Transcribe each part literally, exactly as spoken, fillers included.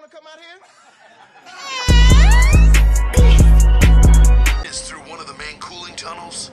want to come out here? Is through one of the main cooling tunnels.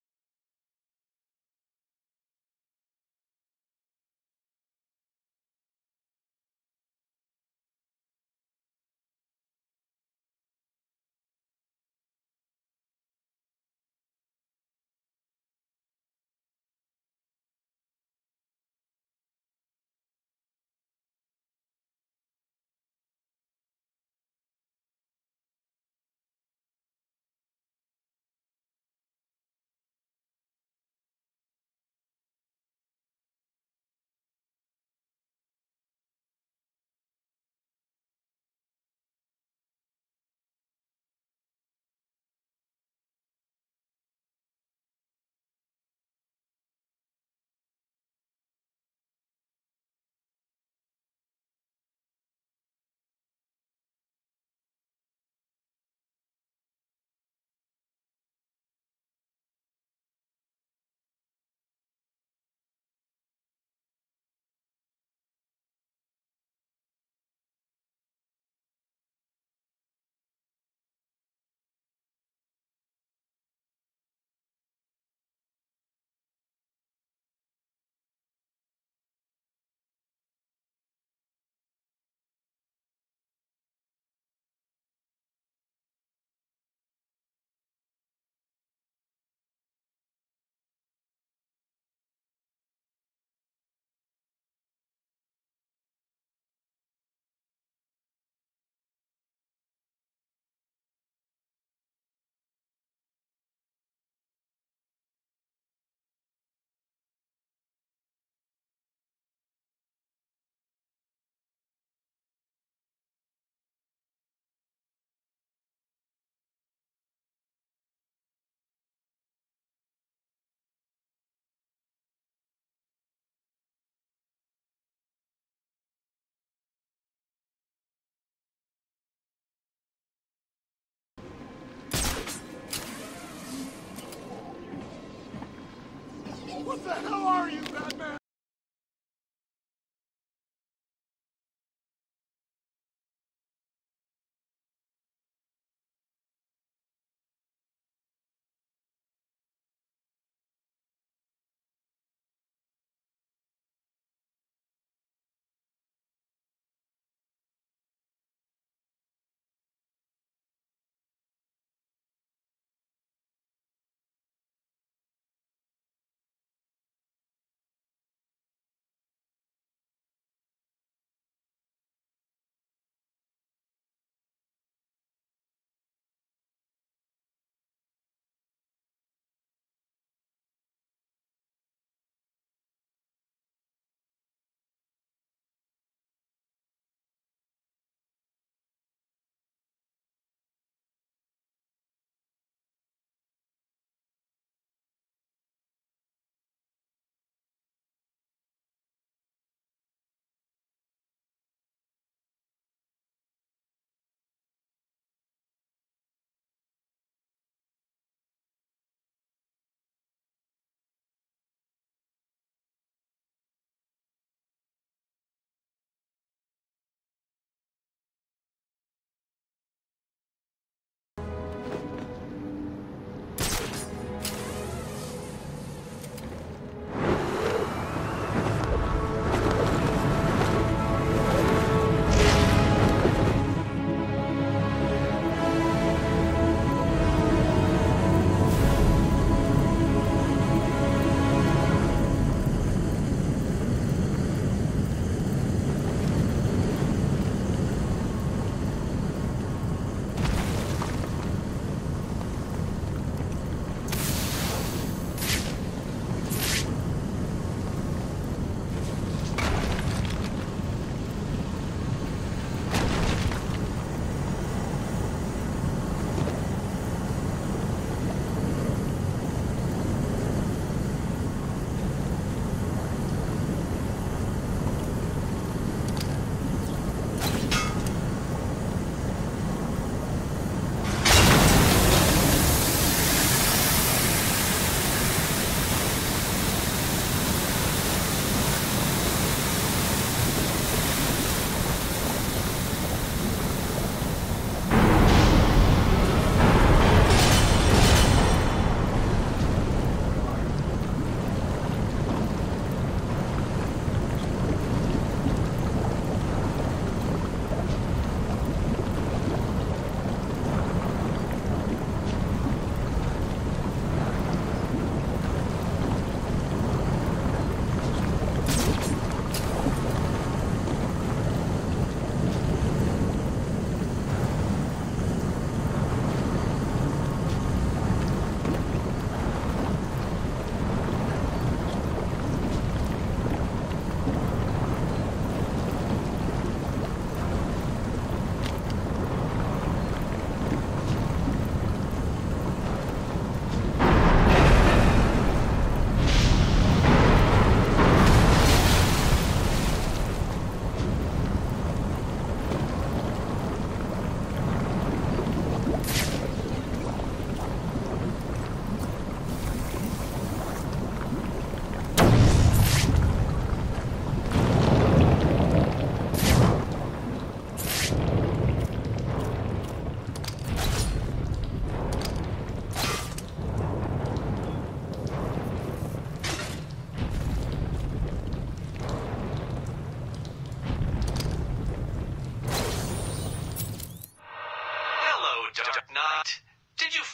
What the hell are you, Batman?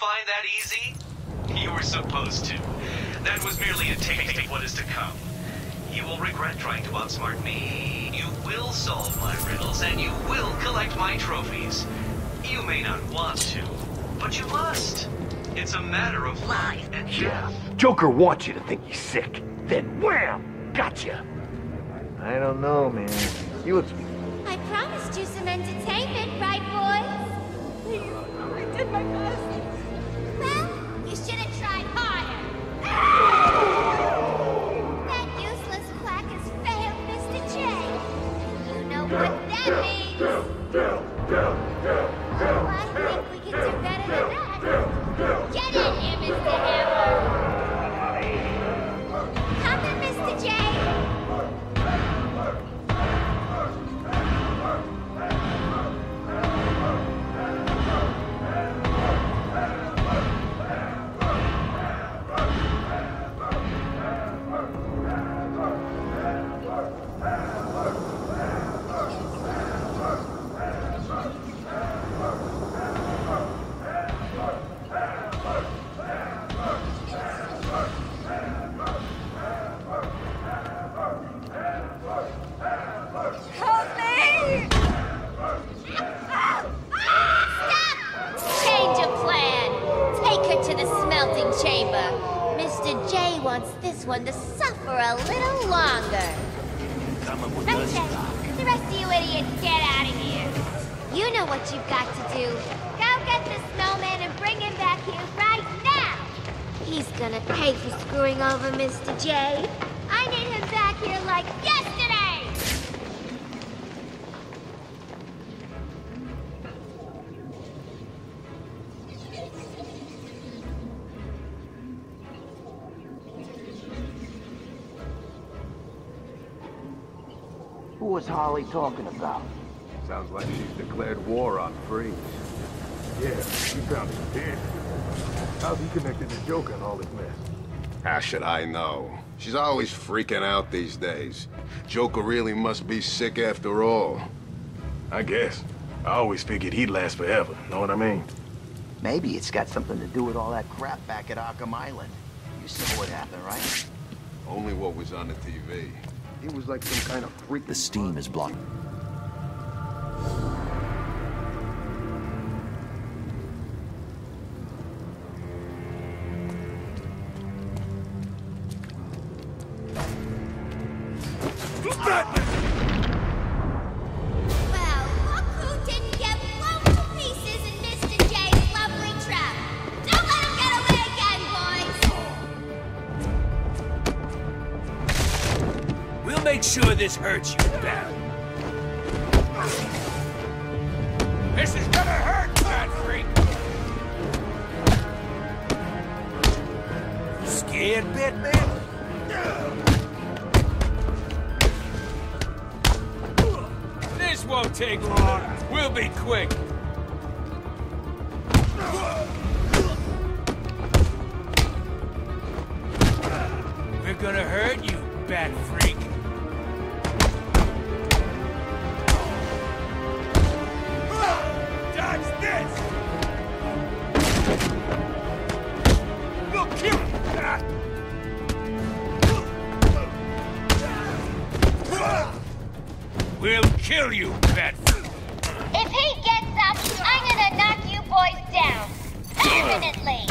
find that easy? You were supposed to. That was merely a taste of what is to come. You will regret trying to outsmart me. You will solve my riddles, and you will collect my trophies. You may not want to, but you must. It's a matter of life and death. Joker wants you to think he's sick. Then wham! Gotcha! I don't know, man. You look... I promised you some entertainment, right, boys? Please, I did my best. Well, you should have tried harder. That useless quack has failed, Mister J. You know what that means. Oh, I think we can do better than that. Get in here, Mister Hammer. Come in, Mister J. One to suffer a little longer. That's it. The rest of you idiots, get out of here. You know what you've got to do. Go get the snowman and bring him back here right now. He's gonna pay for screwing over Mister J. I need him back here like yesterday. Who was Harley talking about? Sounds like she's declared war on Freeze. Yeah, she found him dead. How's he connected to Joker and all this mess? How should I know? She's always freaking out these days. Joker really must be sick after all. I guess. I always figured he'd last forever, know what I mean? Maybe it's got something to do with all that crap back at Arkham Island. You saw what happened, right? Only what was on the T V. He was like some kind of freak. The steam is blocked. Well, look who didn't get blown to pieces in Mister J's lovely trap. Don't let him get away again, boys! We'll make sure this hurts you bad. This is gonna hurt, bad freak! Scared, Batman? This won't take long. We'll be quick. We're gonna hurt you, bad freak. Dodge this! We'll kill you! We'll kill you, bad freak. If he gets up, I'm gonna knock you boys down. Permanently!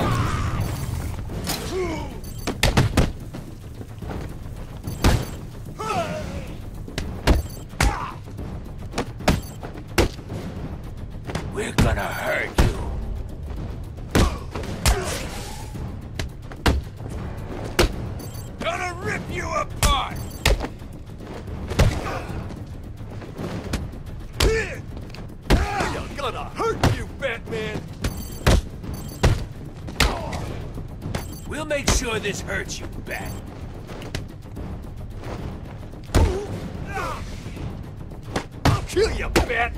We're gonna hurt you. Gonna rip you apart! We're gonna hurt you, Batman! We'll make sure this hurts you, Bat. I'll kill you, Bat!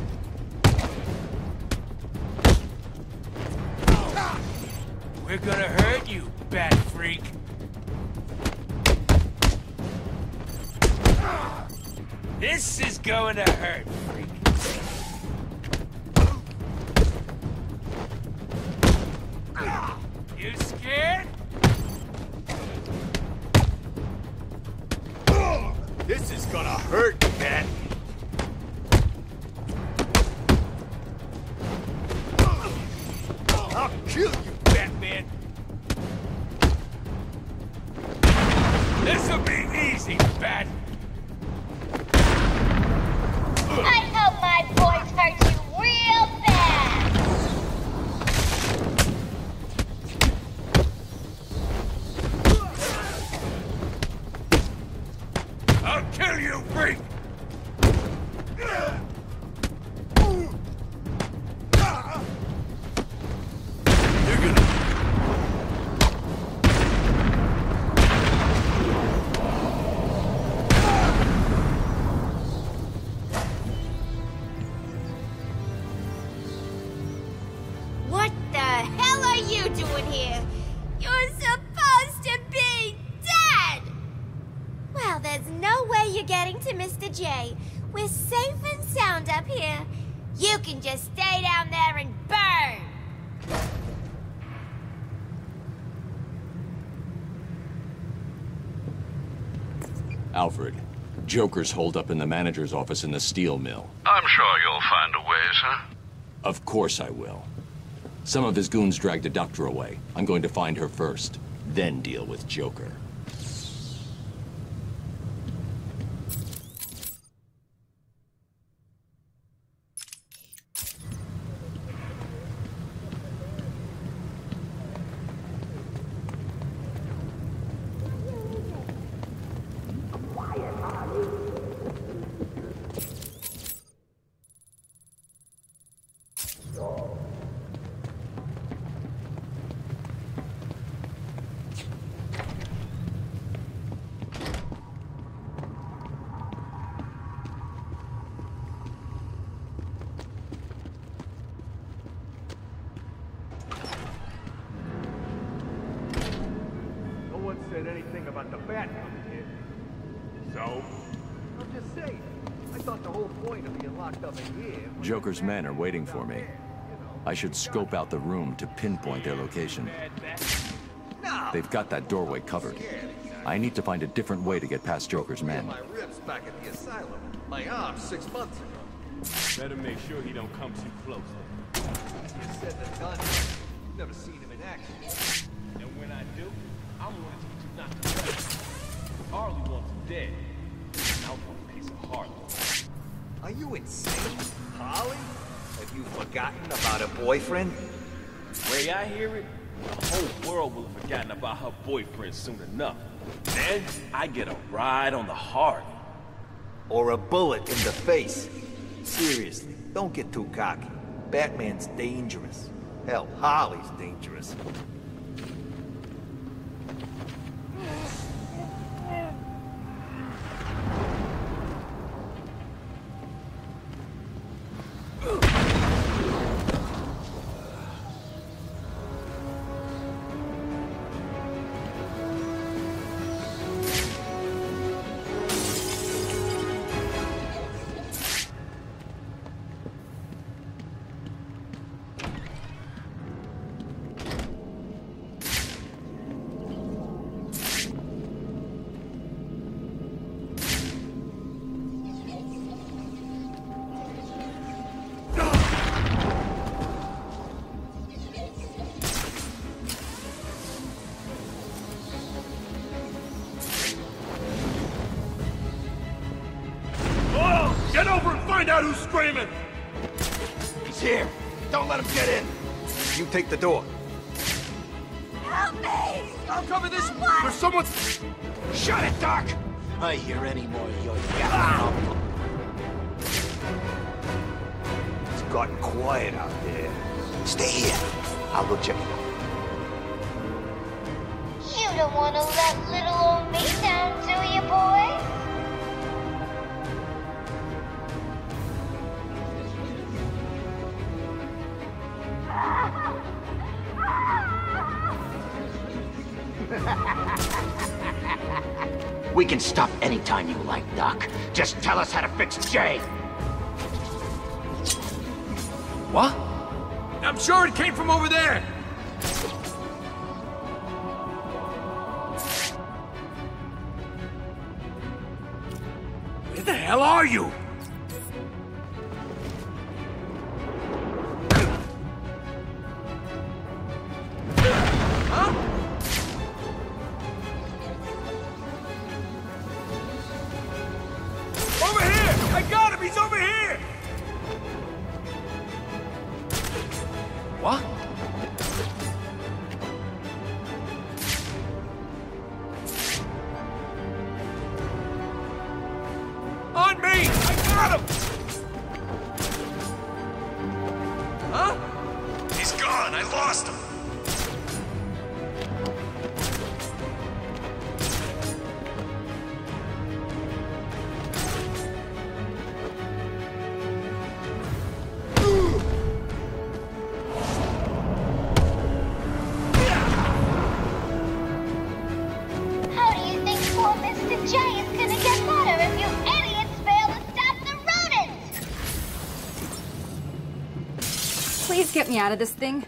We're gonna hurt you, Bat Freak. This is going to hurt, Freak. Ah! kill you, Batman! This'll be easy, Bat! I hope my voice hurt you real bad! I'll kill you, freak! What the hell are you doing here? You're supposed to be dead! Well, there's no way you're getting to Mister J. We're safe and sound up here. You can just stay down there and burn! Alfred, Joker's holed up in the manager's office in the steel mill. I'm sure you'll find a way, sir. Of course I will. Some of his goons dragged a doctor away. I'm going to find her first, then deal with Joker. Said anything about the bat coming here. So? I'm just saying. I thought the whole point of being locked up in here... Joker's men are waiting for me. I should scope out the room to pinpoint their location. They've got that doorway covered. I need to find a different way to get past Joker's men. My ribs back at the asylum. My arm six months ago. Better make sure he don't come too close. You said the gun. Never seen him in action. And when I do, I'm gonna teach you not to touch. Harley wants him dead. I want a piece of Harley. Are you insane, Harley? Have you forgotten about her boyfriend? The way I hear it, the whole world will have forgotten about her boyfriend soon enough. Then I get a ride on the Harley. Or a bullet in the face. Seriously, don't get too cocky. Batman's dangerous. Hell, Harley's dangerous. Get over and find out who's screaming! He's here! Don't let him get in! You take the door. Help me! I'll cover this! There's someone... Shut it, Doc! I hear any more of your yapping. It's gotten quiet out there. Stay here. I'll go check it out. You don't want to let little old me down, do you, boys? We can stop anytime you like, Doc. Just tell us how to fix Jay. What? I'm sure it came from over there! Where the hell are you? What? On me! I got him! Huh? He's gone. I lost him. Please get me out of this thing.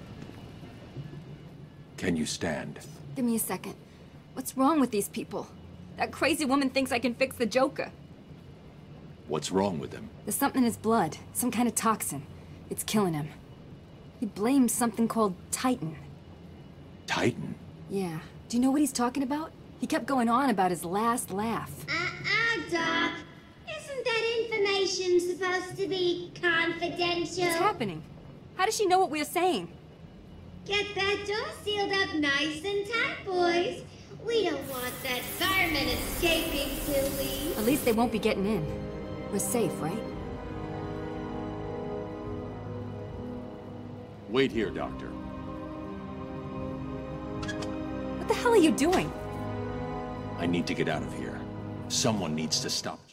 Can you stand? Give me a second. What's wrong with these people? That crazy woman thinks I can fix the Joker. What's wrong with him? There's something in his blood. Some kind of toxin. It's killing him. He blames something called Titan. Titan? Yeah. Do you know what he's talking about? He kept going on about his last laugh. Uh-uh, Doc. Isn't that information supposed to be confidential? What's happening? How does she know what we're saying? Get that door sealed up nice and tight, boys. We don't want that fireman escaping, do we? At least they won't be getting in. We're safe, right? Wait here, Doctor. What the hell are you doing? I need to get out of here. Someone needs to stop.